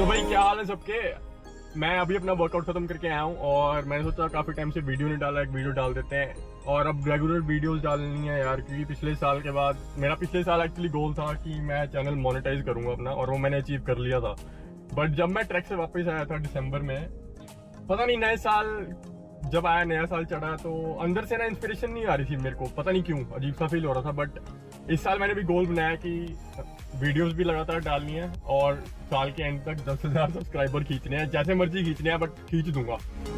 तो भाई क्या हाल है सबके। मैं अभी अपना वर्कआउट खत्म करके आया हूँ और मैंने सोचा काफी टाइम से वीडियो नहीं डाला, एक वीडियो डाल देते हैं। और अब रेगुलर वीडियोस डालनी है यार, क्योंकि पिछले साल के बाद मेरा पिछले साल एक्चुअली गोल था कि मैं चैनल मोनेटाइज करूंगा अपना, और वो मैंने अचीव कर लिया था। बट जब मैं ट्रैक से वापस आया था दिसंबर में, पता नहीं नए साल जब आया, नया साल चढ़ा, तो अंदर से ना इंस्पिरेशन नहीं आ रही थी मेरे को, पता नहीं क्यों, अजीब सा फील हो रहा था। बट इस साल मैंने भी गोल बनाया कि वीडियोस भी लगातार डालनी है और साल के एंड तक 10,000 सब्सक्राइबर खींचने हैं, जैसे मर्जी खींचने हैं, बट खींच दूंगा।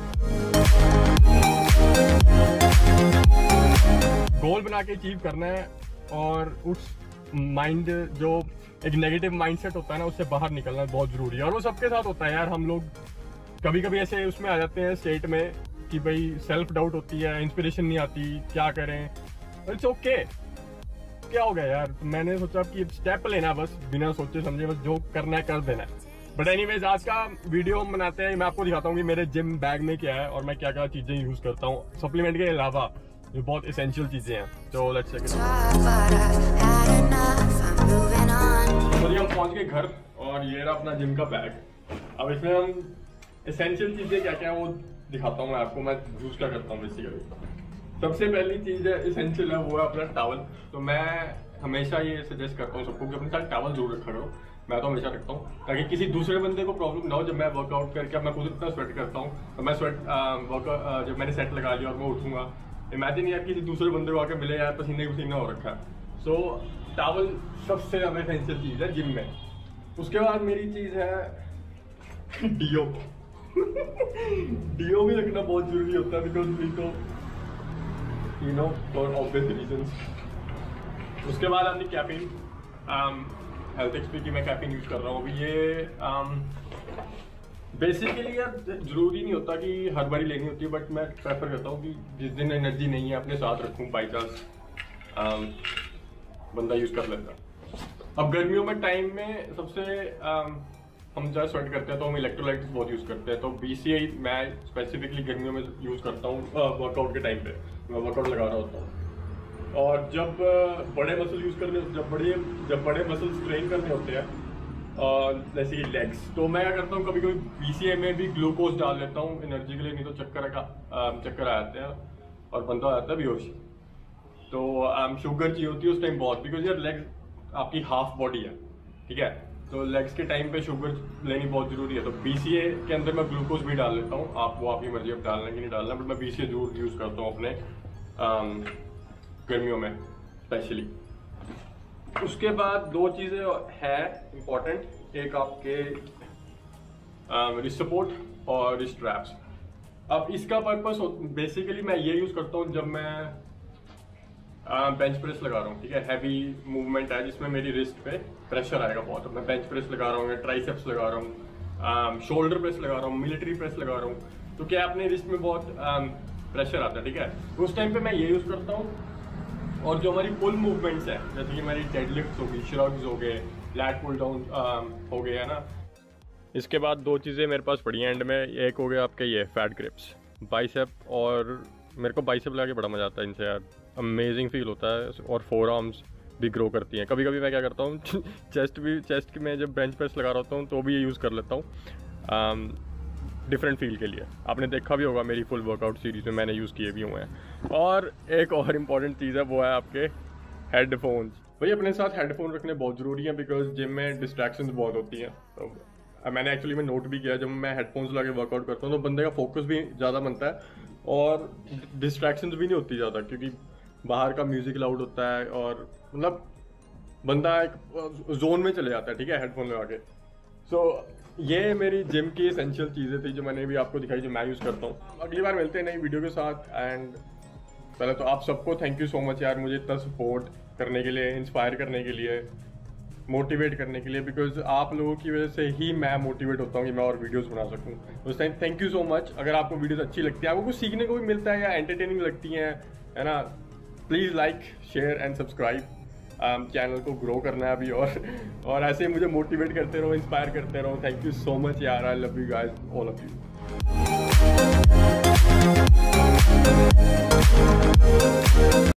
गोल बना के अचीव करना है और उस माइंड जो एक नेगेटिव माइंडसेट होता है ना, उससे बाहर निकलना बहुत जरूरी है। और वो सबके साथ होता है यार, हम लोग कभी कभी ऐसे उसमें आ जाते हैं स्टेट में कि भाई सेल्फ डाउट होती है, इंस्पिरेशन नहीं आती, क्या करें। इट्स ओके, क्या हो गया यार, मैंने सोचा कि स्टेप लेना बस, बिना सोचे समझे, बस जो करना है कर देना है। बट एनीवेज, आज का वीडियो हम बनाते हैं, मैं आपको दिखाता हूँ कि मेरे जिम बैग में क्या है और मैं क्या क्या चीजें यूज करता हूँ सप्लीमेंट के अलावा, जो बहुत एसेंशियल चीजें हैं। तो लेट्स चेक इट आउट। हम पहुंच गए घर और ये रहा अपना जिम का बैग। अब इसमें हम एसेंशियल चीजें क्या क्या है वो दिखाता हूँ मैं आपको, मैं यूज क्या करता हूँ बेसिकली। सबसे पहली चीज है एसेंशियल है, वो है अपना टॉवल। तो मैं हमेशा ये सजेस्ट करता हूँ सबको कि अपने साथ टॉवल जरूर रखा करो। मैं तो हमेशा रखता हूँ ताकि किसी दूसरे बंदे को प्रॉब्लम ना हो। जब मैं वर्कआउट करके मैं खुद इतना स्वेट करता हूँ, तो मैं स्वेट जब मैंने सेट लगा लिया और मैं उठूंगा, इमेजिन यार किसी दूसरे बंदे को आके मिले यार पसीने पसीना हो रखा है। सो टॉवल सबसे ज़्यादा एसेंशियल चीज़ है जिम में। उसके बाद मेरी चीज़ है डीओ। डीओ भी रखना बहुत जरूरी होता है, बिकॉज वी तो you know for obvious reasons. उसके बाद आपने कैफीन, हेल्थ एक्सपी की मैं कैफीन यूज कर रहा हूँ अभी। ये बेसिकली यार जरूरी नहीं होता कि हर बारी लेनी होती है, बट मैं प्रेफर करता हूँ कि जिस दिन एनर्जी नहीं है अपने साथ रखूँ, बाई चांस बंदा यूज कर लेता। अब गर्मियों में टाइम में सबसे हम जब स्वेट करते हैं तो हम इलेक्ट्रोलाइट्स बहुत यूज करते हैं। तो BCAA मैं स्पेसिफिकली गर्मियों में यूज करता हूँ वर्कआउट के टाइम पे, मैं वर्कआउट लगा रहा होता हूँ। और जब बड़े मसल यूज करने, जब बड़े मसल स्ट्रेन करने होते हैं जैसे कि लेग्स, तो मैं क्या करता हूँ कभी कभी BCAA में भी ग्लूकोज डाल लेता हूँ एनर्जी के लिए, नहीं तो चक्कर आ जाते हैं और बंदा आ जाता है बेहोश। तो शुगर चाहिए होती है उस टाइम बहुत, बिकॉज यार लेग्स आपकी हाफ बॉडी है, ठीक है। तो लेग्स के टाइम पे शुगर लेनी बहुत जरूरी है। तो BCAA के अंदर मैं ग्लूकोज भी डाल लेता हूँ, आपकी मर्जी अब डालना कि नहीं डालना, बट मैं BCAA जरूर यूज करता हूँ अपने गर्मियों में स्पेशली। उसके बाद दो चीजें है इम्पोर्टेंट, एक आपके रिस्ट सपोर्ट और रिस्ट रैप्स। अब इसका पर्पस बेसिकली मैं ये यूज करता हूँ जब मैं बेंच प्रेस लगा रहा हूँ, ठीक है। हैवी मूवमेंट है जिसमें मेरी रिस्ट पे प्रेशर आएगा बहुत। मैं बेंच प्रेस लगा रहा हूँ, ट्राइसेप्स लगा रहा हूँ, शोल्डर प्रेस लगा रहा हूँ, मिलिट्री प्रेस लगा रहा हूँ, तो क्या अपने रिस्ट में बहुत प्रेशर आता है, ठीक है। उस टाइम पे मैं ये यूज करता हूँ। और जो हमारी पुल मूवमेंट्स है, जैसे कि हमारी डेडलिफ्ट हो गई, श्रग्स हो गए, लैट पुल डाउन हो गए, है ना। इसके बाद दो चीज़ें मेरे पास पड़ी हैं एंड में, एक हो गया आपके ये फैट ग्रिप्स, बाइसेप, और मेरे को बाइसेप लगा के बड़ा मजा आता है इनसे यार, अमेजिंग फील होता है। और फोर आर्म्स भी ग्रो करती हैं। कभी कभी मैं क्या करता हूँ चेस्ट में जब बेंच प्रेस लगा रहा होता हूँ तो भी ये यूज़ कर लेता हूँ डिफरेंट फील के लिए। आपने देखा भी होगा मेरी फुल वर्कआउट सीरीज में मैंने यूज़ किए भी हुए हैं। और एक और इम्पॉर्टेंट चीज़ है, वो है आपके हेडफोन्स। भाई अपने साथ हेडफोन रखने बहुत ज़रूरी है, बिकॉज जिम में डिस्ट्रैक्शंस बहुत होती हैं। तो मैंने एक्चुअली में नोट भी किया, जब मैं हेडफोन्स लगा के वर्कआउट करता हूँ तो बंदे का फोकस भी ज़्यादा बनता है और डिस्ट्रैक्शंस भी नहीं होती ज़्यादा, क्योंकि बाहर का म्यूज़िक लाउड होता है और मतलब बंदा एक जोन में चले जाता है, ठीक है, हेडफोन लगा के। सो ये मेरी जिम की एसेंशियल चीज़ें थी जो मैंने भी आपको दिखाई, जो मैं यूज़ करता हूँ। अगली बार मिलते हैं नई वीडियो के साथ। एंड पहले तो आप सबको थैंक यू सो मच यार, मुझे इतना सपोर्ट करने के लिए, इंस्पायर करने के लिए, मोटिवेट करने के लिए, बिकॉज आप लोगों की वजह से ही मैं मोटिवेट होता हूँ कि मैं और वीडियोस बना सकूँ। उस time thank you so much. अगर आपको वीडियोस अच्छी लगती है, आपको कुछ सीखने को भी मिलता है या एंटरटेनिंग लगती हैं, है ना, please like, share and subscribe. Channel को ग्रो करना है अभी, और ऐसे ही मुझे मोटिवेट करते रहो, इंस्पायर करते रहो। थैंक यू सो मच यार, I love you guys, all of you.